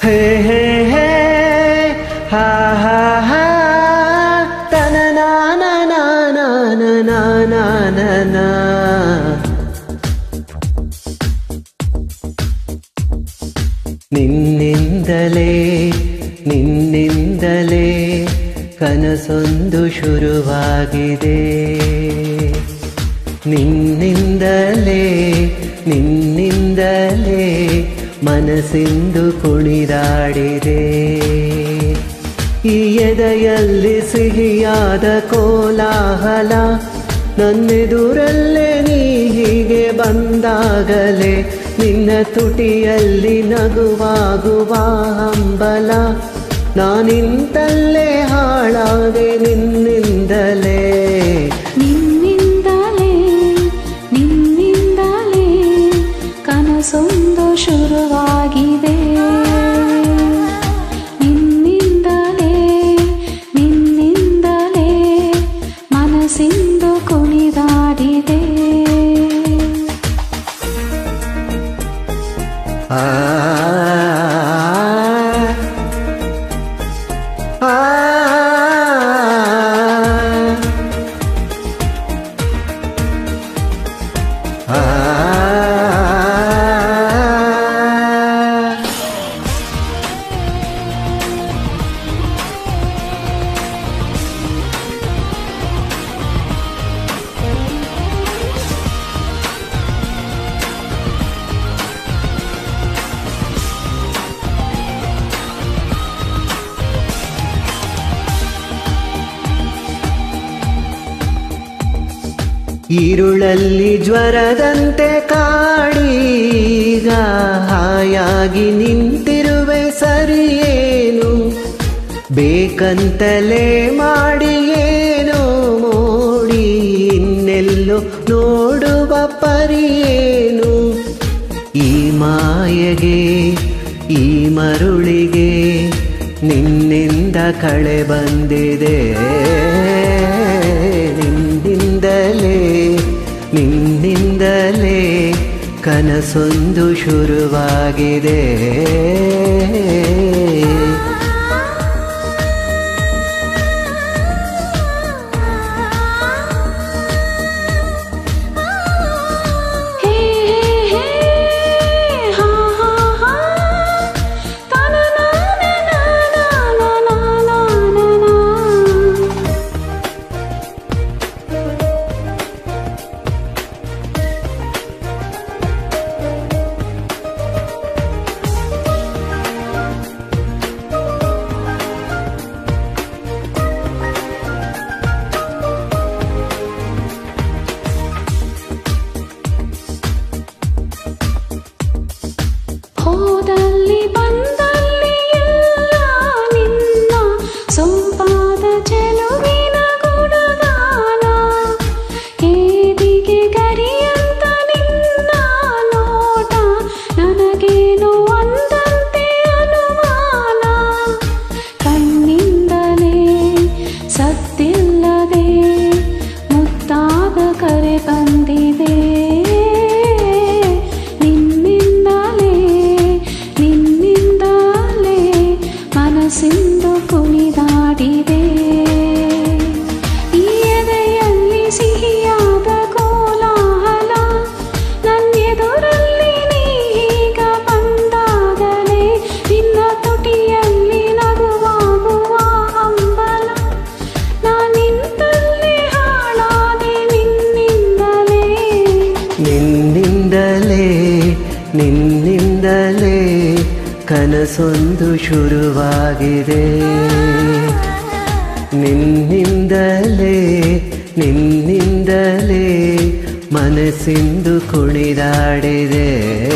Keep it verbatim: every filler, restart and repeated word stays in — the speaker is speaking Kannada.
ಹೇ ಹೇ ಹೇ ಹಾ ಹಾ ಹಾ ತನ ನಾನ ನಾನ ನಾನ ನಾನ ನಿನ್ನಿಂದಲೇ ನಿನ್ನಿಂದಲೇ ಕನಸೊಂದು ಶುರುವಾಗಿದೆ. ನಿನ್ನಿಂದಲೇ ನಿನ್ನಿಂದಲೇ ಮನಸ್ಸಿಂದು ಕುಣಿದಾಡಿದೆ. ಈ ಎದೆಯಲ್ಲಿ ಸಿಹಿಯಾದ ಕೋಲಾಹಲ, ನನ್ನೆದುರಲ್ಲೇ ನೀ ಹೀಗೆ ಬಂದಾಗಲೇ ನಿನ್ನ ತುಟಿಯಲ್ಲಿ ನಗುವಾಗುವ ಹಂಬಲ. ನಾನಿಂತಲ್ಲೇ ಹಾಳಾದೆ ನಿನ್ನಿಂದಲೇ ನಿನ್ನಿಂದಲೇ ನಿನ್ನಿಂದಲೇ ಕನಸೊಂದು ಶುರುವಾಗಿದೆ. ನಿನ್ನಿಂದಲೇ ನಿನ್ನಿಂದಲೇ ಮನಸ್ಸಿಂದು ಕುಣಿದಾಡಿದೆ. ಆ ಆ ഇരുಳಲ್ಲಿ ಜ್ವರದಂತೆ ಕಾಡೀಗ ಹಾಯಾಗಿ ನಿಂತಿರುವೆ ಸರಿಯೇನು, ಬೇಕಂತಲೇ ಮಾಡಿ ಏನೋ ಮೋಡಿ ಇನ್ನೆಲ್ಲೋ ನೋಡುವ ಪರಿಯೇನು. ಈ ಮಾಯೆಗೆ ಈ ಮರುಳಿಗೆ ನಿನ್ನಿಂದ ಕಳೆ ಬಂದಿದೆ. ನಿನ್ನಿಂದಲೇ ನಿನ್ನಿಂದಲೇ ಕನಸೊಂದು ಶುರುವಾಗಿದೆ. ಹೋದಲ್ಲಿ ಬಂದಲ್ಲಿ ಎಲ್ಲ ನಿನ್ನ ಸೊಂಪಾದ ಚೆಲುವಿನ ಗುಣಗಾನ, ಏದಿಗೆ ಗರಿಯಂತ ನಿನ್ನ ನೋಟ ನನಗೇನು ಅಂದಂತೆ ಅನುಮಾನ. ಕಣ್ಣಿಂದಲೇ ಸತ್ತಿಲ್ಲದೆ ಮುತ್ತಾದ ಕರೆ ಬಂದಿದೆ. ಮನಸ್ಸಿಂದು ಕುಣಿದಾಡಿದೆ. ಈ ಎದೆಯಲ್ಲಿ ಸಿಹಿಯಾದ ಕೋಲಾಹಲ, ನನ್ನೆದುರಲ್ಲಿ ನೀಗ ಬಂದಾಗಲೇ ನಿನ್ನ ತುಟಿಯಲ್ಲಿ ನಗುವಾಗುವ ಹಂಬಲ. ನಾನಿಂತಲ್ಲೇ ಹಾಳಾದೆ ನಿನ್ನಿಂದಲೇ ನಿನ್ನಿಂದಲೇ ನಿನ್ನಿಂದಲೇ ಕನಸೊಂದು ಶುರುವಾಗಿದೆ. ನಿನ್ನಿಂದಲೇ ನಿನ್ನಿಂದಲೇ ಮನಸ್ಸಿಂದು ಕುಣಿದಾಡಿದೆ.